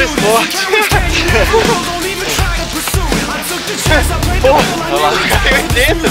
esporte. Porra, olha lá, o cara tem 80.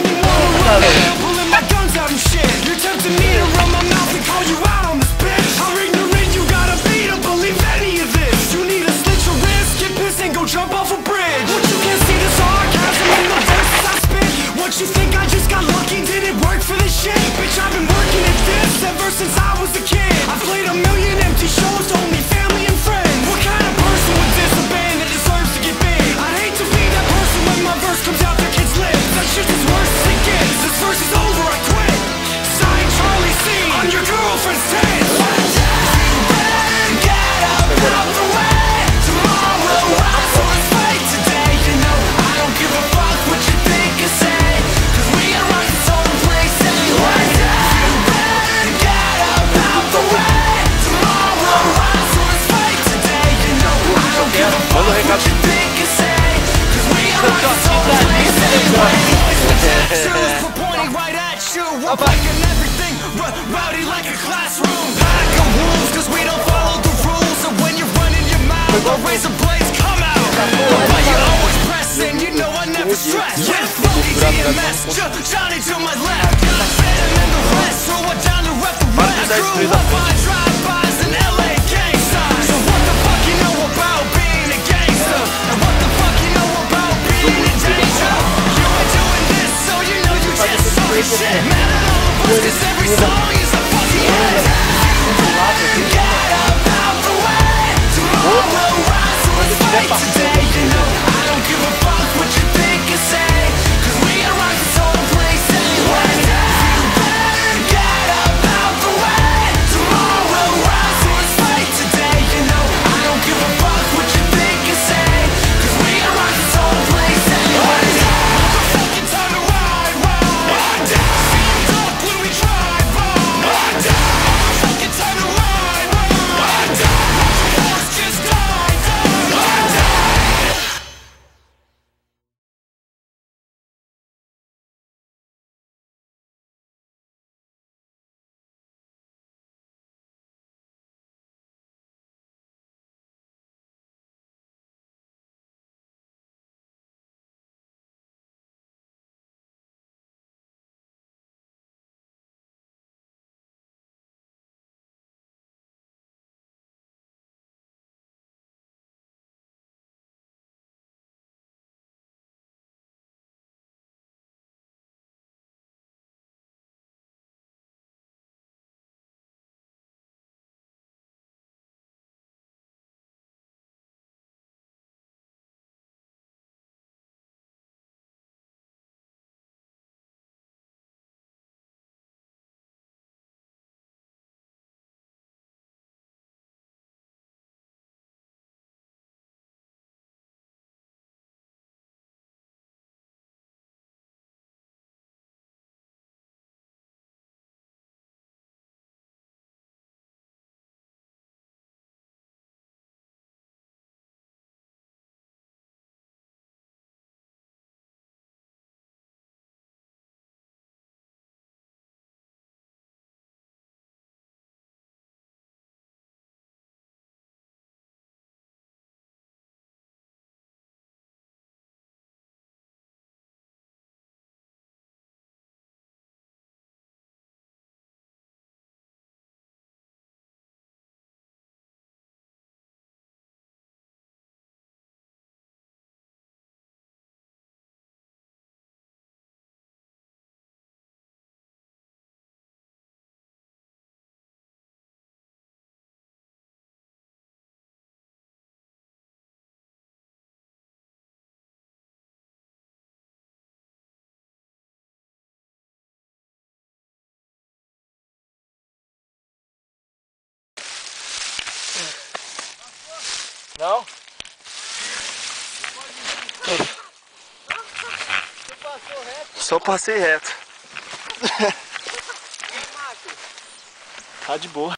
You think I just got lucky? Did it work for this shit? Bitch, I've been working at this ever since I was a kid. I played a million empty shows to only family and friends. What kind of person would diss a band that deserves to get big? I'd hate to be that person when my verse comes out their kids' lips. That shit's as worse as it gets. This verse is over, I quit. Signed Charlie C on your girlfriend's tits. You better get up out the way. Tomorrow I saw this fight today. You know I don't give a fuck what you think or say. Manda um recado. Não? Só passei reto. Tá de boa.